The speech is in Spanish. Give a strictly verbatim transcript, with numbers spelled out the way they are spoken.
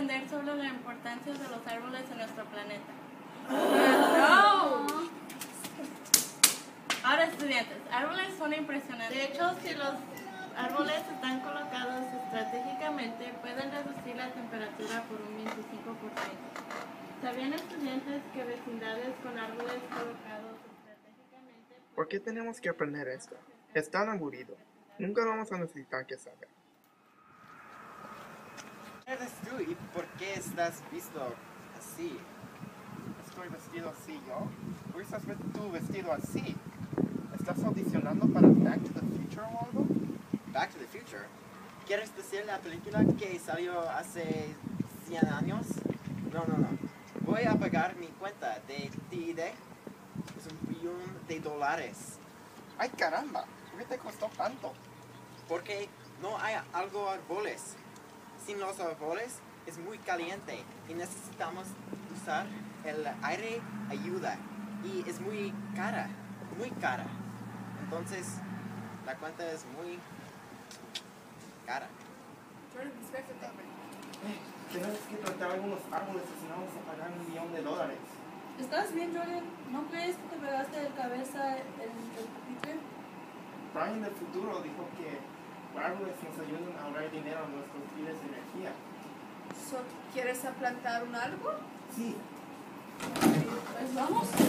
aprender sobre la importancia de los árboles en nuestro planeta. ¡No! Ahora, estudiantes, árboles son impresionantes. De hecho, si los árboles están colocados estratégicamente, pueden reducir la temperatura por un veinticinco por ciento. ¿Sabían, estudiantes, que vecindades con árboles colocados estratégicamente... ¿Por qué tenemos que aprender esto? Es tan aburrido. Nunca vamos a necesitar que saber. ¿Quién eres tú y por qué estás visto así? Estoy vestido así, ¿yo? ¿Por qué estás tú vestido así? ¿Estás audicionando para Back to the Future o algo? Back to the Future. ¿Quieres decir la película que salió hace cien años? No, no, no. Voy a pagar mi cuenta de T I D. Es un billón de dólares. ¡Ay, caramba! ¿Por qué te costó tanto? Porque no hay algo árboles. Sin los árboles es muy caliente y necesitamos usar el aire ayuda. Y es muy cara, muy cara. Entonces, la cuenta es muy cara. Tenemos que plantar algunos árboles, si no vamos a pagar un millón de dólares. ¿Estás bien, Jordan? ¿No crees que te pegaste de cabeza en el pupitre? Brian del futuro dijo que los árboles nos ayudan a ahorrar dinero en nuestros biles de energía. So, ¿quieres plantar un árbol? Sí. Pues vamos.